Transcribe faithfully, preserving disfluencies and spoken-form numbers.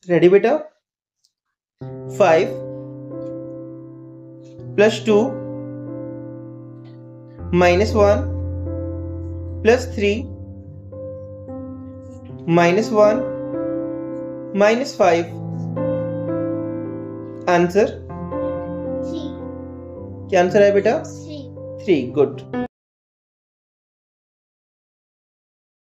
Ready बेटा? Five plus two minus one plus three minus one minus five. Answer क्या answer है बेटा? Three. Good.